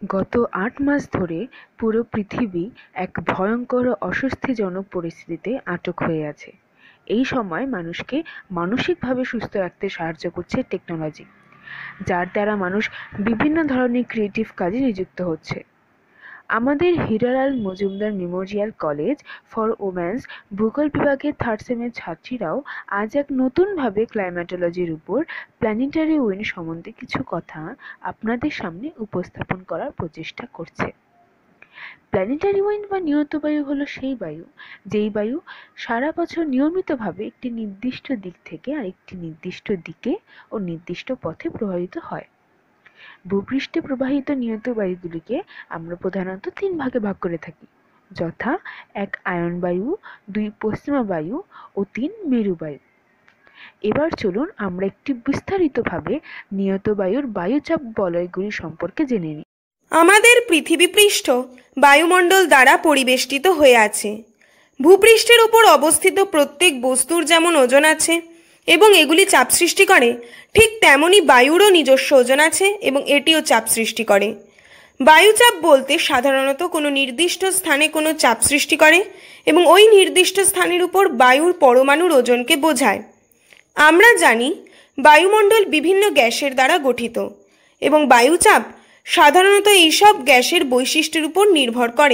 গত ৮ মাস ধরে পুরো পৃথিবী এক ভয়ঙ্কর ও অস্বস্তিজনক পরিস্থিতিতে আটক হয়ে আছে। এই সময় মানুষকে মানসিকভাবে সুস্থ রাখতে সাহায্য করছে টেকনোলজি, যার দ্বারা মানুষ বিভিন্ন ধরনের ক্রিয়েটিভ কাজে নিযুক্ত হচ্ছে। আমাদের Hiralal Majumdar memorial college for women's ভূগোল বিভাগের থার্ড সেমের ছাত্রীরাও আজ এক নতুনভাবে ক্লাইম্যাটোলজির উপর প্ল্যানেটারি উইন্ড সম্বন্ধে কিছু কথা আপনাদের সামনে উপস্থাপন করার প্রচেষ্টা করছে। প্ল্যানেটারি উইন্ড বা নিয়ত বায়ু হলো সেই বায়ু, যেই বায়ু সারা বছর নিয়মিতভাবে একটি নির্দিষ্ট দিক থেকে আরেকটি নির্দিষ্ট দিকে ও নির্দিষ্ট পথে প্রবাহিত হয়। ভূপৃষ্ঠে প্রবাহিত নিয়ত বায়ুগুলিকে আমরা প্রধানত ৩ ভাগে ভাগ করে থাকি, যথা ১ আয়ন বায়ু, ২ পশ্চিমা বায়ু ও ৩ মেরু বায়ু। এবার চলুন আমরা একটি বিস্তারিতভাবে নিয়ত বায়ুর বায়ুচাপ বলয়গুলি সম্পর্কে জেনে নিই। আমাদের পৃথিবী পৃষ্ঠ বায়ুমণ্ডল দ্বারা পরিবেষ্টিত হয়ে আছে। ভূপৃষ্ঠের উপর অবস্থিত প্রত্যেক বস্তুর যেমন ওজন আছে এবং এগুলি চাপ সৃষ্টি করে, ঠিক তেমনই বায়ুরও নিজস্ব ওজন আছে এবং এটিও চাপ সৃষ্টি করে। বায়ুচাপ বলতে সাধারণত কোনো নির্দিষ্ট স্থানে কোনো চাপ সৃষ্টি করে এবং ওই নির্দিষ্ট স্থানের উপর বায়ুর পরমাণুর ওজনকে বোঝায়। আমরা জানি বায়ুমণ্ডল বিভিন্ন গ্যাসের দ্বারা গঠিত এবং বায়ুচাপ সাধারণত এইসব গ্যাসের বৈশিষ্ট্যের উপর নির্ভর করে।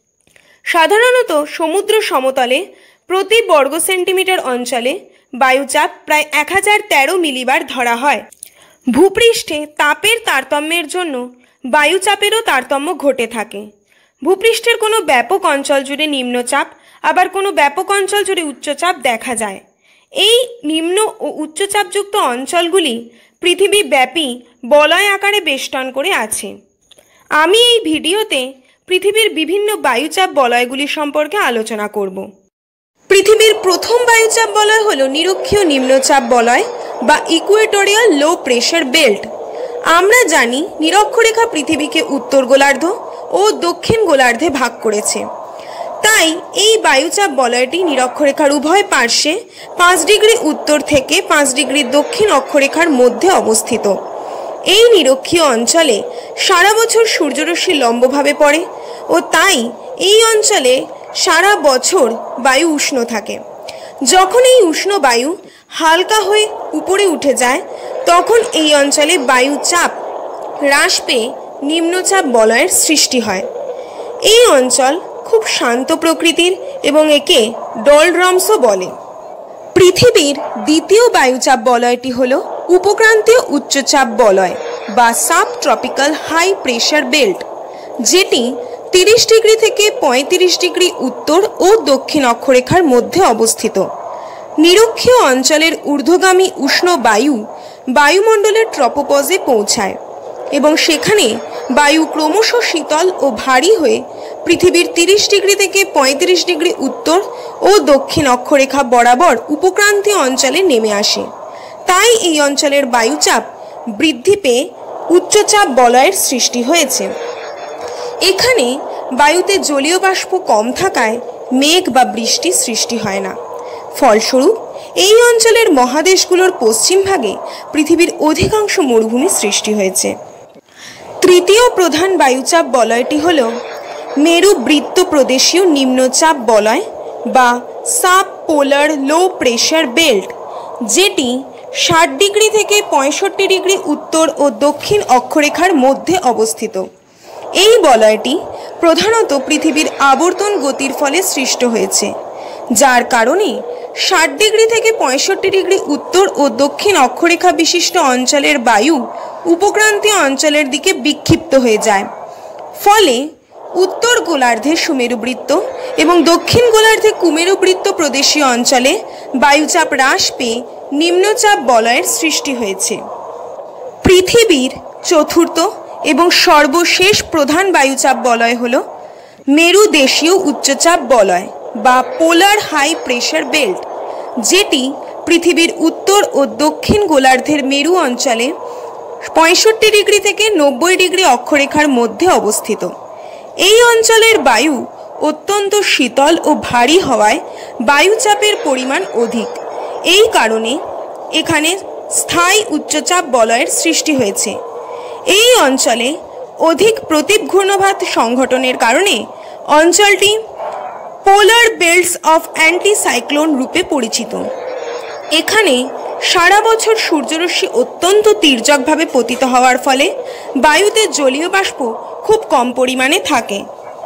সাধারণত সমুদ্র সমতলে প্রতি বর্গ সেন্টিমিটার অঞ্চলে বায়ুচাপ প্রায় 1013 মিলিবার ধরা হয়। ভূপৃষ্ঠে তাপের তারতম্যের জন্য বায়ুচাপেরও তারতম্য ঘটে থাকে। ভূপৃষ্ঠের কোনো ব্যাপক অঞ্চল জুড়ে নিম্নচাপ, আবার কোনো ব্যাপক অঞ্চল জুড়ে উচ্চচাপ দেখা যায়। এই নিম্ন ও উচ্চচাপযুক্ত অঞ্চলগুলি পৃথিবীব্যাপী বলয় আকারে বেষ্টন করে আছে। আমি এই ভিডিওতে পৃথিবীর বিভিন্ন বায়ুচাপ বলয়গুলি সম্পর্কে আলোচনা করব। পৃথিবীর প্রথম বায়ুচাপ বলয় হল নিরক্ষীয় নিম্নচাপ বলয় বা ইকুয়েটোরিয়াল লো প্রেশার বেল্ট। আমরা জানি নিরক্ষরেখা পৃথিবীকে উত্তর গোলার্ধ ও দক্ষিণ গোলার্ধে ভাগ করেছে। তাই এই বায়ুচাপ বলয়টি নিরক্ষরেখার উভয় পার্শ্বে 5 ডিগ্রি উত্তর থেকে 5 ডিগ্রি দক্ষিণ অক্ষরেখার মধ্যে অবস্থিত। এই নিরক্ষীয় অঞ্চলে সারা বছর সূর্যরশ্মি লম্বভাবে পড়ে ও তাই এই অঞ্চলে সারা বছর বায়ু উষ্ণ থাকে। যখন এই উষ্ণ বায়ু হালকা হয়ে উপরে উঠে যায়, তখন এই অঞ্চলে বায়ুচাপ হ্রাস পেয়ে নিম্নচাপ বলয়ের সৃষ্টি হয়। এই অঞ্চল খুব শান্ত প্রকৃতির এবং একে ডলড্রমসও বলে। পৃথিবীর দ্বিতীয় বায়ুচাপ বলয়টি হল উপক্রান্তীয় উচ্চচাপ বলয় বা sub tropical high pressure belt, যেটি 30 ডিগ্রি থেকে 35 ডিগ্রি উত্তর ও দক্ষিণ অক্ষরেখার মধ্যে অবস্থিত। নিরক্ষীয় অঞ্চলের ঊর্ধ্বগামী উষ্ণ বায়ু বায়ুমণ্ডলের ট্রপোপজে পৌঁছায় এবং সেখানে বায়ু ক্রমশ শীতল ও ভারী হয়ে পৃথিবীর 30 ডিগ্রি থেকে 35 ডিগ্রি উত্তর ও দক্ষিণ অক্ষরেখা বরাবর উপক্রান্তীয় অঞ্চলে নেমে আসে। তাই এই অঞ্চলের বায়ুচাপ বৃদ্ধি পেয়ে উচ্চচাপ বলয়ের সৃষ্টি হয়েছে। এখানে বায়ুতে জলীয় বাষ্প কম থাকায় মেঘ বা বৃষ্টি সৃষ্টি হয় না। ফলস্বরূপ এই অঞ্চলের মহাদেশগুলোর পশ্চিম ভাগে পৃথিবীর অধিকাংশ মরুভূমি সৃষ্টি হয়েছে। তৃতীয় প্রধান বায়ুচাপ বলয়টি হল মেরু বৃত্ত প্রদেশীয় নিম্নচাপ বলয় বা sub polar low pressure belt, যেটি 60 ডিগ্রি থেকে 65 ডিগ্রি উত্তর ও দক্ষিণ অক্ষরেখার মধ্যে অবস্থিত। এই বলয়টি প্রধানত পৃথিবীর আবর্তন গতির ফলে সৃষ্ট হয়েছে, যার কারণে 60 ডিগ্রি থেকে 65 ডিগ্রি উত্তর ও দক্ষিণ অক্ষরেখা বিশিষ্ট অঞ্চলের বায়ু উপক্রান্তীয় অঞ্চলের দিকে বিক্ষিপ্ত হয়ে যায়। ফলে উত্তর গোলার্ধে সুমেরুবৃত্ত এবং দক্ষিণ গোলার্ধে কুমেরুবৃত্ত প্রদেশীয় অঞ্চলে বায়ুচাপ হ্রাস পেয়ে নিম্নচাপ বলয়ের সৃষ্টি হয়েছে। পৃথিবীর চতুর্থ এবং সর্বশেষ প্রধান বায়ুচাপ বলয় হল মেরুদেশীয় উচ্চচাপ বলয় বা পোলার হাই প্রেশার বেল্ট, যেটি পৃথিবীর উত্তর ও দক্ষিণ গোলার্ধের মেরু অঞ্চলে 65 ডিগ্রি থেকে 90 ডিগ্রি অক্ষরেখার মধ্যে অবস্থিত। এই অঞ্চলের বায়ু অত্যন্ত শীতল ও ভারী হওয়ায় বায়ুচাপের পরিমাণ অধিক। এই কারণে এখানে স্থায়ী উচ্চচাপ বলয়ের সৃষ্টি হয়েছে। এই অঞ্চলে অধিক প্রতীপ ঘূর্ণবাত সংঘটনের কারণে অঞ্চলটি পোলার বেল্টস অফ অ্যান্টিসাইক্লোন রূপে পরিচিত। এখানে সারা বছর সূর্যরশ্মি অত্যন্ত তির্যকভাবে পতিত হওয়ার ফলে বায়ুতে জলীয় বাষ্প খুব কম পরিমাণে থাকে।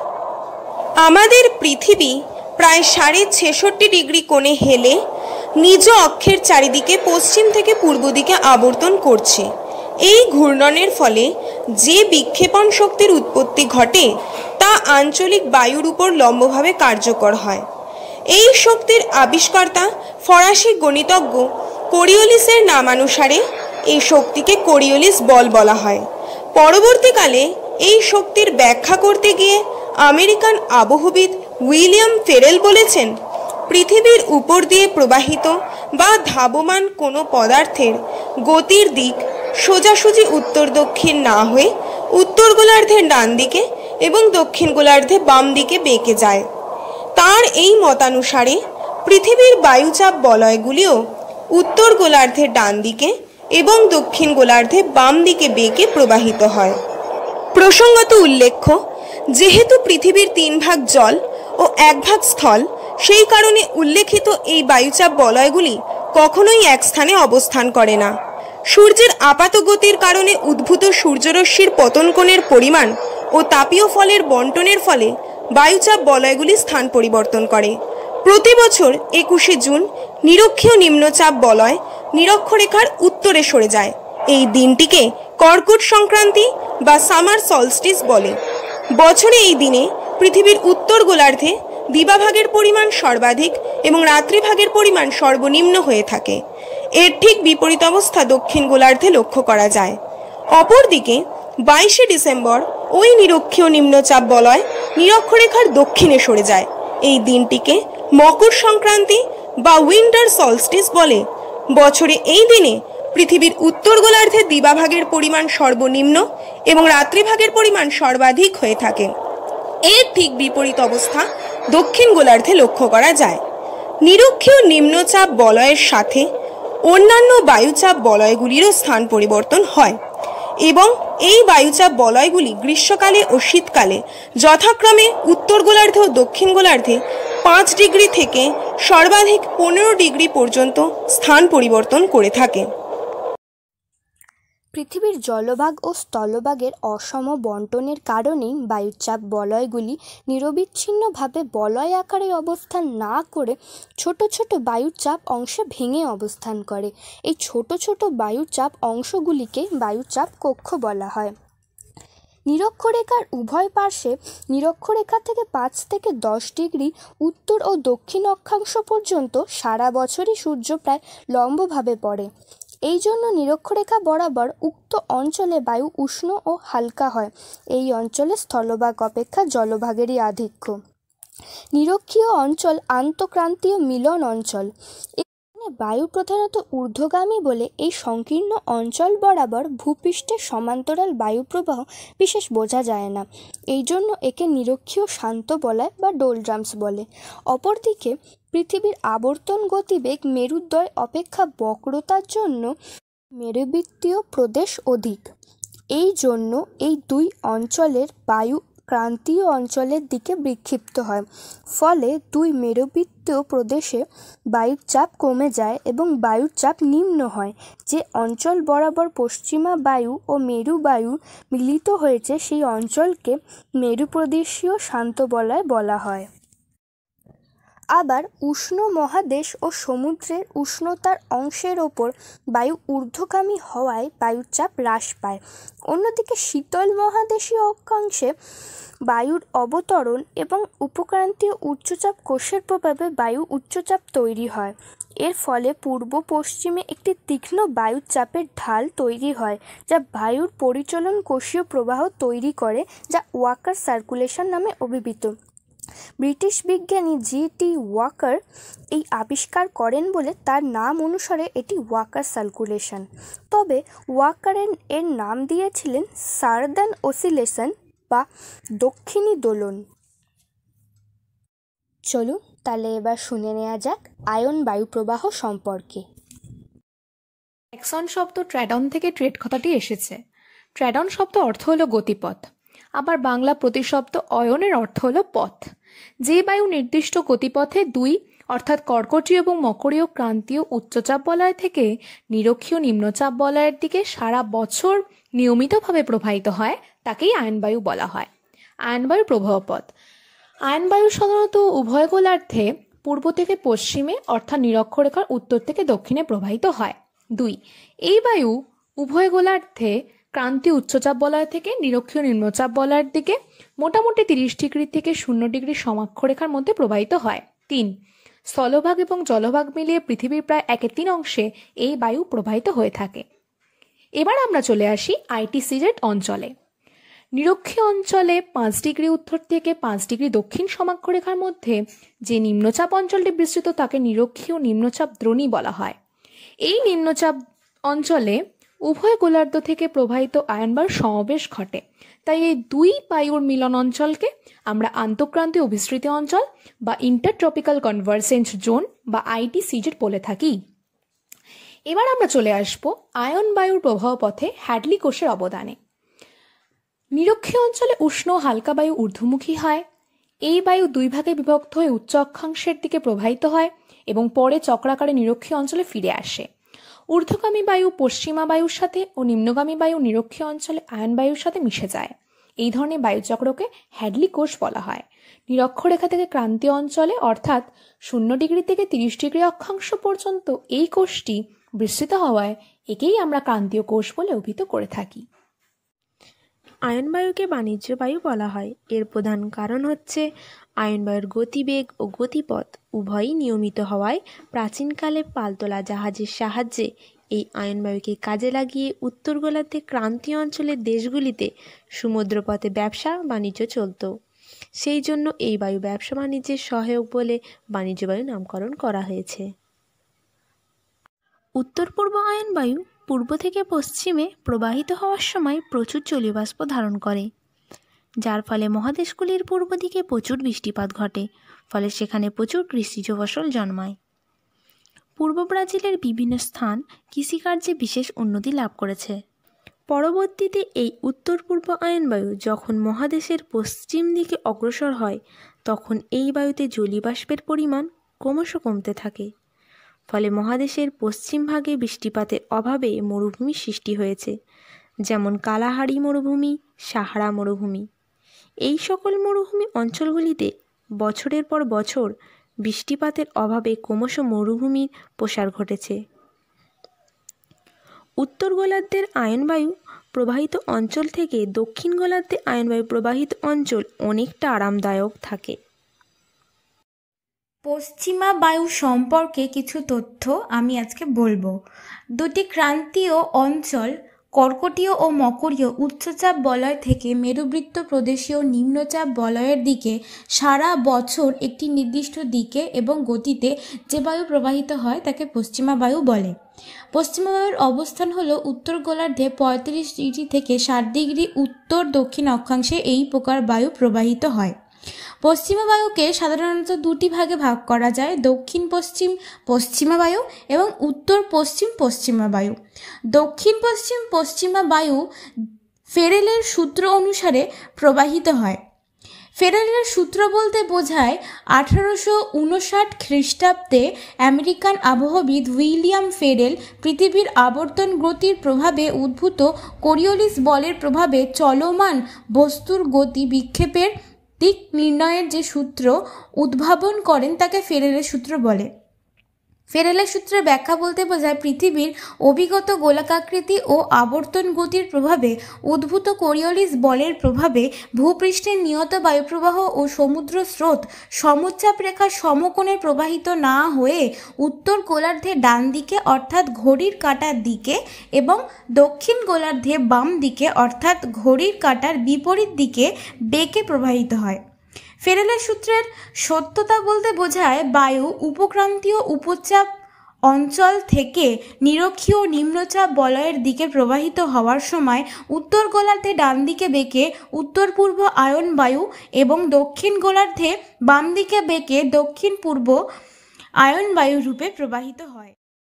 আমাদের পৃথিবী প্রায় 66.5 ডিগ্রি কোণে হেলে নিজ অক্ষের চারিদিকে পশ্চিম থেকে পূর্ব দিকে আবর্তন করছে। এই ঘূর্ণনের ফলে যে বিক্ষেপণ শক্তির উৎপত্তি ঘটে তা আঞ্চলিক বায়ুর উপর লম্বভাবে কার্যকর হয়। এই শক্তির আবিষ্কর্তা ফরাসি গণিতজ্ঞ কোরিওলিসের নামানুসারে এই শক্তিকে কোরিওলিস বল বলা হয়। পরবর্তীকালে এই শক্তির ব্যাখ্যা করতে গিয়ে আমেরিকান আবহবিদ উইলিয়াম ফেরেল বলেছেন, পৃথিবীর উপর দিয়ে প্রবাহিত বা ধাবমান কোনো পদার্থের গতির দিক সোজাসুজি উত্তর দক্ষিণ না হয়ে উত্তর গোলার্ধের ডান দিকে এবং দক্ষিণ গোলার্ধে বাম দিকে বেঁকে যায়। তার এই মতানুসারে পৃথিবীর বায়ুচাপ বলয়গুলিও উত্তর গোলার্ধের ডান দিকে এবং দক্ষিণ গোলার্ধে বাম দিকে বেঁকে প্রবাহিত হয়। প্রসঙ্গত উল্লেখ্য, যেহেতু পৃথিবীর 3 ভাগ জল ও 1 ভাগ স্থল, সেই কারণে উল্লেখিত এই বায়ুচাপ বলয়গুলি কখনোই এক স্থানে অবস্থান করে না। সূর্যের আপাত গতির কারণে উদ্ভূত সূর্যরশ্মির পতন কোণের পরিমাণ ও তাপীয় ফলের বন্টনের ফলে বায়ুচাপ বলয়গুলি স্থান পরিবর্তন করে। প্রতি বছর 21শে জুন নিরক্ষীয় নিম্নচাপ বলয় নিরক্ষরেখার উত্তরে সরে যায়। এই দিনটিকে কর্কট সংক্রান্তি বা সামার সলস্টিস বলে। বছরে এই দিনে পৃথিবীর উত্তর গোলার্ধে দিবাভাগের পরিমাণ সর্বাধিক এবং রাত্রিভাগের পরিমাণ সর্বনিম্ন হয়ে থাকে। এর ঠিক বিপরীত অবস্থা দক্ষিণ গোলার্ধে লক্ষ্য করা যায়। অপরদিকে 22শে ডিসেম্বর ওই নিরক্ষীয় নিম্নচাপ বলয় নিরক্ষরেখার দক্ষিণে সরে যায়। এই দিনটিকে মকর সংক্রান্তি বা উইন্টার সলস্টিস বলে। বছরে এই দিনে পৃথিবীর উত্তর গোলার্ধে দিবাভাগের পরিমাণ সর্বনিম্ন এবং রাত্রিভাগের পরিমাণ সর্বাধিক হয়ে থাকে। এর ঠিক বিপরীত অবস্থা দক্ষিণ গোলার্ধে লক্ষ্য করা যায়। নিরক্ষীয় নিম্নচাপ বলয়ের সাথে অন্যান্য বায়ুচাপ বলয়গুলিরও স্থান পরিবর্তন হয় এবং এই বায়ুচাপ বলয়গুলি গ্রীষ্মকালে ও শীতকালে যথাক্রমে উত্তর গোলার্ধে ও দক্ষিণ গোলার্ধে 5 ডিগ্রি থেকে সর্বাধিক 15 ডিগ্রি পর্যন্ত স্থান পরিবর্তন করে থাকে। পৃথিবীর জলভাগ ও স্থলভাগের অসম বণ্টনের কারণেই বায়ুচাপ বলয়গুলি নিরবিচ্ছিন্নভাবে বলয় আকারে অবস্থান না করে ছোট ছোট বায়ুচাপ অংশে ভেঙে অবস্থান করে। এই ছোট ছোট বায়ুচাপ অংশগুলিকে বায়ুচাপ কক্ষ বলা হয়। নিরক্ষরেখার উভয় পার্শ্বে নিরক্ষরেখা থেকে 5 থেকে 10 ডিগ্রি উত্তর ও দক্ষিণ অক্ষাংশ পর্যন্ত সারা বছরই সূর্য প্রায় লম্বভাবে পড়ে। এই জন্য নিরক্ষরেখা বরাবর উক্ত অঞ্চলে বায়ু উষ্ণ ও হালকা হয়। এই অঞ্চলে স্থলভাগ অপেক্ষা জলভাগেরই আধিক্য। নিরক্ষীয় অঞ্চল আন্তঃক্রান্তীয় মিলন অঞ্চল। এখানে বায়ু প্রধানত ঊর্ধ্বগামী বলে এই সংকীর্ণ অঞ্চল বরাবর ভূপৃষ্ঠের সমান্তরাল বায়ুপ্রবাহ বিশেষ বোঝা যায় না। এই জন্য একে নিরক্ষীয় শান্ত বলয় বা ডোলড্রামস বলে। অপরদিকে পৃথিবীর আবর্তন গতিবেগ মেরুদ্বয় অপেক্ষা বক্রতার জন্য মেরুবৃত্তীয় প্রদেশ অধিক। এই জন্য এই দুই অঞ্চলের বায়ু ক্রান্তীয় অঞ্চলের দিকে বিক্ষিপ্ত হয়। ফলে দুই মেরুবৃত্তীয় প্রদেশে বায়ুর চাপ কমে যায় এবং বায়ুর চাপ নিম্ন হয়। যে অঞ্চল বরাবর পশ্চিমা বায়ু ও মেরু বায়ু মিলিত হয়েছে সেই অঞ্চলকে মেরুপ্রদেশীয় শান্ত বলয় বলা হয়। আবার উষ্ণ মহাদেশ ও সমুদ্রের উষ্ণতার অংশের ওপর বায়ু ঊর্ধ্বগামী হওয়ায় বায়ুর চাপ হ্রাস পায়। অন্যদিকে শীতল মহাদেশীয় অক্ষাংশে বায়ুর অবতরণ এবং উপক্রান্তীয় উচ্চচাপ কোষের প্রভাবে বায়ু উচ্চচাপ তৈরি হয়। এর ফলে পূর্ব পশ্চিমে একটি তীক্ষ্ণ বায়ুর চাপের ঢাল তৈরি হয়, যা বায়ুর পরিচলন কোষীয় প্রবাহ তৈরি করে, যা ওয়াকার সার্কুলেশন নামে অভিহিত। ব্রিটিশ বিজ্ঞানী জি.টি. ওয়াকার এই আবিষ্কার করেন বলে তার নাম অনুসারে এটি ওয়াকার সার্কুলেশন। তবে ওয়াকার এর নাম দিয়েছিলেন সাদার্ন অসিলেশন বা দক্ষিণী দোলন। চলুন তাহলে এবার শুনে নেওয়া যাক আয়ন বায়ুপ্রবাহ সম্পর্কে। ট্যাক্সন শব্দ ট্র্যাডন থেকে ট্রেড কথাটি এসেছে। ট্র্যাডন শব্দ অর্থ হলো গতিপথ, আবার বাংলা প্রতিশব্দ অয়নের অর্থ হলো পথ। যে বায়ু নির্দিষ্ট গতিপথে দুই অর্থাৎ কর্কটীয় এবং মকরীয় ক্রান্তীয় উচ্চচাপ বলয় থেকে নিরক্ষীয় নিম্নচাপ বলয়ের দিকে সারা বছর নিয়মিতভাবে প্রবাহিত হয় তাকেই আয়নবায়ু বলা হয়। আয়নবায়ুর প্রবাহ পথ। আয়নবায়ু সাধারণত উভয় গোলার্ধে পূর্ব থেকে পশ্চিমে অর্থাৎ নিরক্ষরেখার উত্তর থেকে দক্ষিণে প্রবাহিত হয়। 2. এই বায়ু উভয় গোলার্ধে ক্রান্তীয় উচ্চচাপ বলয় থেকে নিরক্ষীয় নিম্নচাপ বলয়ের দিকে মোটামুটি 30 ডিগ্রি থেকে 0 ডিগ্রি সমাক্ষরেখার মধ্যে প্রবাহিত হয়। 3. স্থলভাগ এবং জলভাগ মিলিয়ে পৃথিবীর প্রায় 1/3 অংশে এই বায়ু প্রবাহিত হয়ে থাকে। এবার আমরা চলে আসি ITCZ অঞ্চলে। নিরক্ষীয় অঞ্চলে 5 ডিগ্রি উত্তর থেকে 5 ডিগ্রি দক্ষিণ সমাক্ষরেখার মধ্যে যে নিম্নচাপ অঞ্চলটি বিস্তৃত তাকে নিরক্ষীয় নিম্নচাপ দ্রোণী বলা হয়। এই নিম্নচাপ অঞ্চলে উভয় গোলার্ধ থেকে প্রবাহিত আয়নবায়ুর সমাবেশ ঘটে, তাই এই দুই বায়ুর মিলন অঞ্চলকে আমরা আন্তঃক্রান্তীয় অভিসৃতি অঞ্চল বা ইন্টারট্রপিক্যাল কনভার্জেন্স জোন বা ITCZ বলে থাকি। এবার আমরা চলে আসব আয়ন বায়ুর প্রবাহ পথে হ্যাডলি কোষের অবদানে। নিরক্ষীয় অঞ্চলে উষ্ণ হালকা বায়ু ঊর্ধ্বমুখী হয়। এই বায়ু দুই ভাগে বিভক্ত হয়ে উচ্চ অক্ষাংশের দিকে প্রবাহিত হয় এবং পরে চক্রাকারে নিরক্ষীয় অঞ্চলে ফিরে আসে। ঊর্ধ্বগামী বায়ু পশ্চিমা বায়ুর সাথে ও নিম্নগামী বায়ু নিরক্ষীয় অঞ্চলে আয়ন বায়ুর সাথে মিশে যায়। এই ধরনের বায়ুচক্রকে হ্যাডলি কোষ বলা হয়। নিরক্ষরেখা থেকে ক্রান্তীয় অঞ্চলে অর্থাৎ 0 ডিগ্রি থেকে 30 ডিগ্রি অক্ষাংশ পর্যন্ত এই কোষটি বিস্তৃত হওয়ায় একেই আমরা ক্রান্তীয় কোষ বলে অভিহিত করে থাকি। আয়নবায়ুকে বাণিজ্য বায়ু বলা হয়। এর প্রধান কারণ হচ্ছে আয়নবায়ুর গতিবেগ ও গতিপথ উভয়ই নিয়মিত হওয়ায় প্রাচীনকালে পালতোলা জাহাজের সাহায্যে এই আয়নবায়ুকে কাজে লাগিয়ে উত্তর গোলার্ধে ক্রান্তীয় অঞ্চলের দেশগুলিতে সমুদ্রপথে ব্যবসা বাণিজ্য চলত। সেই জন্য এই বায়ু ব্যবসা বাণিজ্যের সহায়ক বলে বাণিজ্য বায়ু নামকরণ করা হয়েছে। উত্তর পূর্ব আয়নবায়ু পূর্ব থেকে পশ্চিমে প্রবাহিত হওয়ার সময় প্রচুর জলীয় বাষ্প ধারণ করে, যার ফলে মহাদেশগুলির পূর্ব দিকে প্রচুর বৃষ্টিপাত ঘটে, ফলে সেখানে প্রচুর কৃষিজ ফসল জন্মায়। পূর্ব ব্রাজিলের বিভিন্ন স্থান কৃষিকার্যে বিশেষ উন্নতি লাভ করেছে। পরবর্তীতে এই উত্তর পূর্ব আয়নবায়ু যখন মহাদেশের পশ্চিম দিকে অগ্রসর হয় তখন এই বায়ুতে জলীয় বাষ্পের পরিমাণ ক্রমশ কমতে থাকে, ফলে মহাদেশের পশ্চিম ভাগে বৃষ্টিপাতের অভাবে মরুভূমি সৃষ্টি হয়েছে, যেমন কালাহারি মরুভূমি, সাহারা মরুভূমি। এই সকল মরুভূমি অঞ্চলগুলিতে বছরের পর বছর বৃষ্টিপাতের অভাবে ক্রমশ মরুভূমির প্রসার ঘটেছে। উত্তর গোলার্ধের আয়নবায়ু প্রবাহিত অঞ্চল থেকে দক্ষিণ গোলার্ধে আয়নবায়ু প্রবাহিত অঞ্চল অনেকটা আরামদায়ক থাকে। পশ্চিমা বায়ু সম্পর্কে কিছু তথ্য আমি আজকে বলবো। দুটি ক্রান্তীয় অঞ্চল কর্কটীয় ও মকরীয় উচ্চচাপ বলয় থেকে মেরুবৃত্ত প্রদেশীয় নিম্নচাপ বলয়ের দিকে সারা বছর একটি নির্দিষ্ট দিকে এবং গতিতে যে বায়ু প্রবাহিত হয় তাকে পশ্চিমা বায়ু বলে। পশ্চিমা বায়ুর অবস্থান হলো উত্তর গোলার্ধে 35 ডিগ্রি থেকে 60 ডিগ্রি উত্তর দক্ষিণ অক্ষাংশে এই প্রকার বায়ু প্রবাহিত হয়। পশ্চিমা বায়ুকে সাধারণত দুটি ভাগে ভাগ করা যায়, দক্ষিণ পশ্চিম পশ্চিমা বায়ু এবং উত্তর পশ্চিম পশ্চিমা বায়ু। দক্ষিণ পশ্চিম পশ্চিমা বায়ু ফেরেলের সূত্র অনুসারে প্রবাহিত হয়। ফেরেলের সূত্র বলতে বোঝায় 1859 খ্রিস্টাব্দে আমেরিকান আবহবিদ উইলিয়াম ফেরেল পৃথিবীর আবর্তন গতির প্রভাবে উদ্ভূত কোরিওলিস বলের প্রভাবে চলমান বস্তুর গতি বিক্ষেপের দিক নির্ণয়ের যে সূত্র উদ্ভাবন করেন তাকে ফেরেলের সূত্র বলে। ফেরেলের সূত্রের ব্যাখ্যা বলতে বোঝায় পৃথিবীর অভিগত গোলাকাকৃতি ও আবর্তন গতির প্রভাবে উদ্ভূত কোরিওলিস বলের প্রভাবে ভূপৃষ্ঠের নিয়ত বায়ুপ্রবাহ ও সমুদ্র স্রোত সমোচ্চাপ রেখার সমকোণে প্রবাহিত না হয়ে উত্তর গোলার্ধে ডান দিকে অর্থাৎ ঘড়ির কাঁটার দিকে এবং দক্ষিণ গোলার্ধে বাম দিকে অর্থাৎ ঘড়ির কাঁটার বিপরীত দিকে বেঁকে প্রবাহিত হয়। ফেরেলের সূত্রের সত্যতা বলতে বোঝায় বায়ু উপক্রান্তীয় উপচাপ অঞ্চল থেকে নিরক্ষীয় নিম্নচাপ বলয়ের দিকে প্রবাহিত হওয়ার সময় উত্তর গোলার্ধে ডান দিকে বেঁকে উত্তর পূর্ব আয়ন বায়ু এবং দক্ষিণ গোলার্ধে বাম দিকে বেঁকে দক্ষিণ পূর্ব আয়ন বায়ু রূপে প্রবাহিত হয়।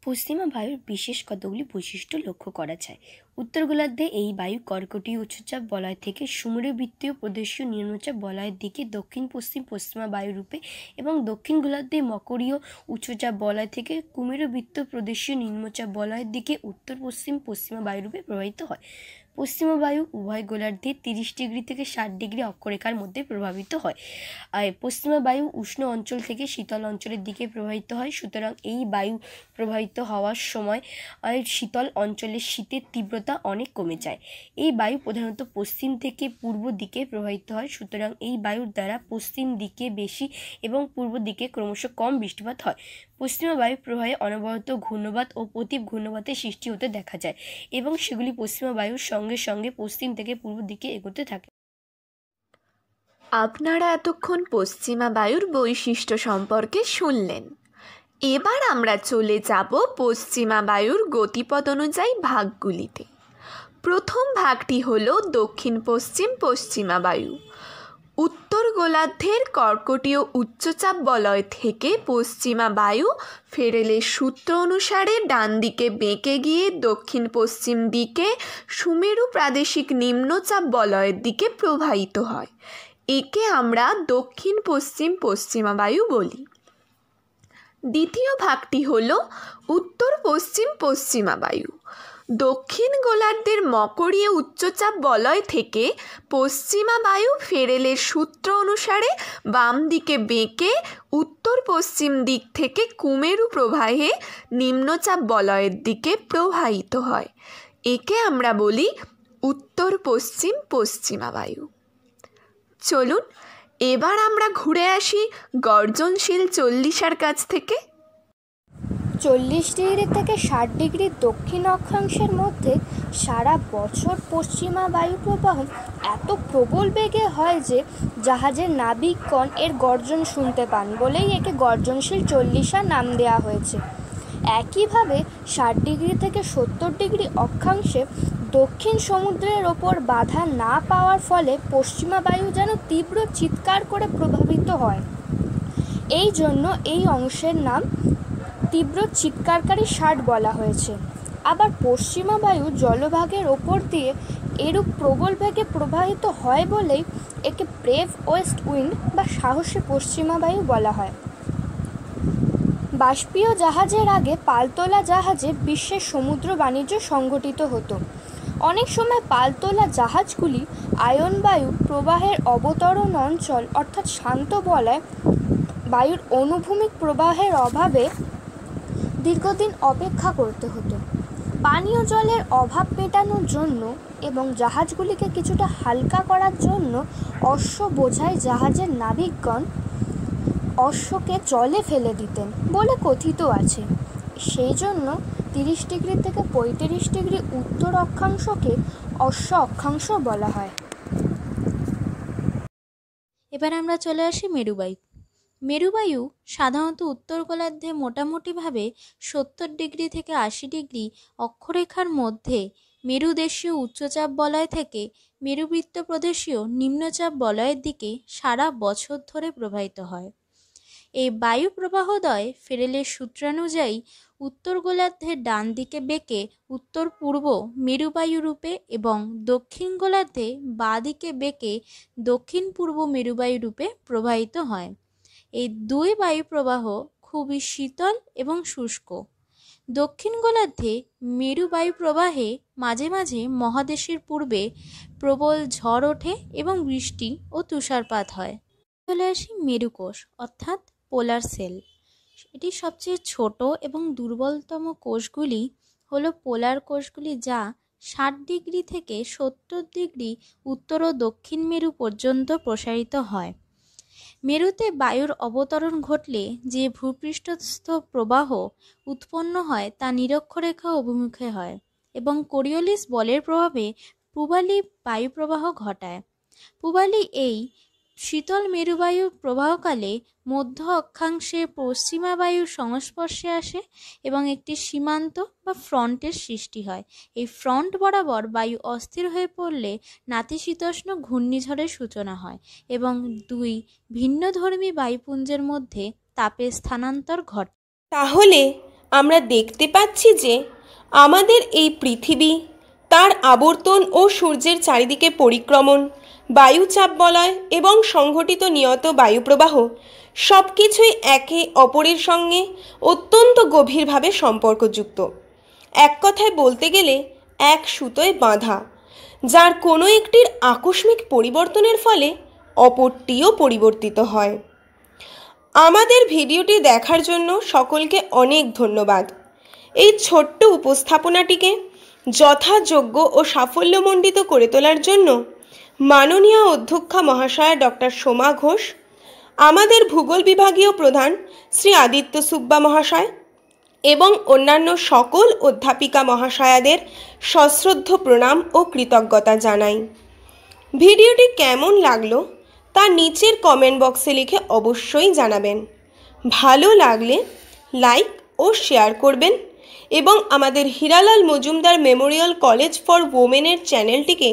পশ্চিমা বায়ুর বিশেষ কতগুলি বৈশিষ্ট্য লক্ষ্য করা যায়। উত্তর গোলার্ধে এই বায়ু কর্কটীয় উচ্চচাপ বলয় থেকে সমুদ্রবৃত্তীয় প্রদেশীয় নিম্নচাপ বলয়ের দিকে দক্ষিণ পশ্চিম পশ্চিমা বায়ু রূপে এবং দক্ষিণ গোলার্ধে মকরীয় উচ্চচাপ বলয় থেকে কুমেরুবৃত্ত প্রদেশীয় নিম্নচাপ বলয়ের দিকে উত্তর পশ্চিম পশ্চিমা বায়ু রূপে প্রবাহিত হয়। পশ্চিমা বায়ু উভয় গোলার্ধে 30 ডিগ্রি থেকে 60 ডিগ্রি অক্ষরেখার মধ্যে প্রভাবিত হয়। আর পশ্চিমা বায়ু উষ্ণ অঞ্চল থেকে শীতল অঞ্চলের দিকে প্রবাহিত হয়। সুতরাং এই বায়ু প্রবাহিত হওয়ার সময় শীতল অঞ্চলের শীতের তীব্রতা অনেক কমে যায়। এই বায়ু প্রধানত পশ্চিম থেকে পূর্ব দিকে প্রবাহিত হয়। সুতরাং এই বায়ুর দ্বারা পশ্চিম দিকে বেশি এবং পূর্ব দিকে ক্রমশ কম বৃষ্টিপাত হয়। পশ্চিমা বায়ু প্রবাহে অনবরত ঘূর্ণবাত ও প্রতীপ ঘূর্ণবাতের সৃষ্টি হতে দেখা যায় এবং সেগুলি পশ্চিমা বায়ুর সঙ্গে সঙ্গে পশ্চিম থেকে পূর্ব দিকে এগোতে থাকে। আপনারা এতক্ষণ পশ্চিমা বায়ুর বৈশিষ্ট্য সম্পর্কে শুনলেন। এবার আমরা চলে যাব পশ্চিমা বায়ুর গতিপথ অনুযায়ী ভাগগুলিতে। প্রথম ভাগটি হল দক্ষিণ পশ্চিম পশ্চিমা বায়ু। উত্তর গোলার্ধের কর্কটীয় উচ্চচাপ বলয় থেকে পশ্চিমা বায়ু ফেরেলের সূত্র অনুসারে ডান দিকে বেঁকে গিয়ে দক্ষিণ পশ্চিম দিকে সুমেরু প্রাদেশিক নিম্নচাপ বলয়ের দিকে প্রবাহিত হয়। একে আমরা দক্ষিণ পশ্চিম পশ্চিমা বায়ু বলি। দ্বিতীয় ভাগটি হল উত্তর পশ্চিম পশ্চিমা বায়ু। দক্ষিণ গোলার্ধের মকরীয় উচ্চচাপ বলয় থেকে পশ্চিমা বায়ু ফেরেলের সূত্র অনুসারে বাম দিকে বেঁকে উত্তর পশ্চিম দিক থেকে কুমেরু প্রবাহে নিম্নচাপ বলয়ের দিকে প্রবাহিত হয়। একে আমরা বলি উত্তর পশ্চিম পশ্চিমা বায়ু। চলুন এবার আমরা ঘুরে আসি গর্জনশীল 40 কাছ থেকে। 40 ডিগ্রি থেকে 60 ডিগ্রি দক্ষিণ অক্ষাংশের মধ্যে সারা বছর পশ্চিমা বায়ুপ্রবাহ এত প্রবল বেগে হয় যে জাহাজের নাবিকগণ এর গর্জন শুনতে পান বলেই একে গর্জনশীল 40 নাম দেওয়া হয়েছে। একইভাবে 60 ডিগ্রি থেকে 70 ডিগ্রি অক্ষাংশে দক্ষিণ সমুদ্রের ওপর বাধা না পাওয়ার ফলে পশ্চিমা বায়ু যেন তীব্র চিৎকার করে প্রভাবিত হয়। এই জন্য এই অংশের নাম তীব্র চিৎকারকারী 60 বলা হয়েছে। আবার পশ্চিমা বায়ু জলভাগের ওপর দিয়ে এরূপ প্রবল বেগে প্রবাহিত হয় বলেই একে ব্রেভ ওয়েস্ট উইন্ড বা সাহসী পশ্চিমা বায়ু বলা হয়। বাষ্পীয় জাহাজের আগে পালতোলা জাহাজে বিশ্বের সমুদ্র বাণিজ্য সংঘটিত হতো। অনেক সময় পালতোলা জাহাজগুলি আয়ন বায়ু প্রবাহের অবতরণ অঞ্চল অর্থাৎ শান্ত বলয় বায়ুর অনুভূমিক প্রবাহের অভাবে দীর্ঘদিন অপেক্ষা করতে হতো। পানীয় জলের অভাব মেটানোর জন্য এবং জাহাজগুলিকে কিছুটা হালকা করার জন্য অশ্ব বোঝাই জাহাজের নাবিকগণ অশ্বকে জলে ফেলে দিতেন বলে কথিত আছে। সেই জন্য 30 ডিগ্রি থেকে 35 ডিগ্রি উত্তর অক্ষাংশকে অশ্ব অক্ষাংশ বলা হয়। এবার আমরা চলে আসি মেরুবায়ু। মেরুবায়ু সাধারণত উত্তর গোলার্ধে মোটামুটিভাবে 70 ডিগ্রি থেকে 80 ডিগ্রি অক্ষরেখার মধ্যে মেরুদেশীয় উচ্চচাপ বলয় থেকে মেরুবৃত্ত প্রদেশীয় নিম্নচাপ বলয়ের দিকে সারা বছর ধরে প্রবাহিত হয়। এই বায়ু প্রবাহদ্বয় ফেরেলের সূত্রানুযায়ী উত্তর গোলার্ধের ডান দিকে বেঁকে উত্তর পূর্ব মেরুবায়ু রূপে এবং দক্ষিণ গোলার্ধে বাঁ দিকে বেঁকে দক্ষিণ পূর্ব মেরুবায়ু রূপে প্রবাহিত হয়। এই দুই বায়ু প্রবাহ খুবই শীতল এবং শুষ্ক। দক্ষিণ গোলার্ধে মেরু বায়ু প্রবাহে মাঝে মাঝে মহাদেশের পূর্বে প্রবল ঝড় ওঠে এবং বৃষ্টি ও তুষারপাত হয়। চলে আসি মেরুকোষ অর্থাৎ পোলার সেল। এটি সবচেয়ে ছোট এবং দুর্বলতম কোষগুলি হলো পোলার কোষগুলি, যা 60 ডিগ্রি থেকে 70 ডিগ্রি উত্তর ও দক্ষিণ মেরু পর্যন্ত প্রসারিত হয়। মেরুতে বায়ুর অবতরণ ঘটলে যে ভূপৃষ্ঠস্থ প্রবাহ উৎপন্ন হয় তা নিরক্ষরেখা অভিমুখে হয় এবং কোরিওলিস বলের প্রভাবে পূবালি বায়ু প্রবাহ ঘটায়। পূবালি এই শীতল মেরুবায়ু প্রবাহকালে মধ্য অক্ষাংশে পশ্চিমা বায়ুর সংস্পর্শে আসে এবং একটি সীমান্ত বা ফ্রন্টের সৃষ্টি হয়। এই ফ্রন্ট বরাবর বায়ু অস্থির হয়ে পড়লে নাতিশীতোষ্ণ ঘূর্ণিঝড়ের সূচনা হয় এবং দুই ভিন্নধর্মী বায়ুপুঞ্জের মধ্যে তাপের স্থানান্তর ঘটে। তাহলে আমরা দেখতে পাচ্ছি যে আমাদের এই পৃথিবী, তার আবর্তন ও সূর্যের চারিদিকে পরিক্রমণ, বায়ুচাপ বলয় এবং সংঘটিত নিয়ত বায়ুপ্রবাহ সব কিছুই একে অপরের সঙ্গে অত্যন্ত গভীরভাবে সম্পর্কযুক্ত। এক কথায় বলতে গেলে এক সুতোয় বাঁধা, যার কোনো একটির আকস্মিক পরিবর্তনের ফলে অপরটিও পরিবর্তিত হয়। আমাদের ভিডিওটি দেখার জন্য সকলকে অনেক ধন্যবাদ। এই ছোট্ট উপস্থাপনাটিকে যথাযোগ্য ও সাফল্যমণ্ডিত করে তোলার জন্য মাননীয় অধ্যক্ষা মহাশয়া ডক্টর সোমা ঘোষ, আমাদের ভূগোল বিভাগীয় প্রধান শ্রী আদিত্য সুব্বা মহাশয় এবং অন্যান্য সকল অধ্যাপিকা মহাশয়াদের সশ্রদ্ধ প্রণাম ও কৃতজ্ঞতা জানাই। ভিডিওটি কেমন লাগলো তা নিচের কমেন্ট বক্সে লিখে অবশ্যই জানাবেন। ভালো লাগলে লাইক ও শেয়ার করবেন এবং আমাদের Hiralal Majumdar memorial college for ওমেনের চ্যানেলটিকে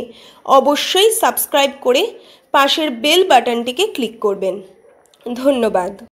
অবশ্যই সাবস্ক্রাইব করে পাশের বেল বাটনটিকে ক্লিক করবেন। ধন্যবাদ।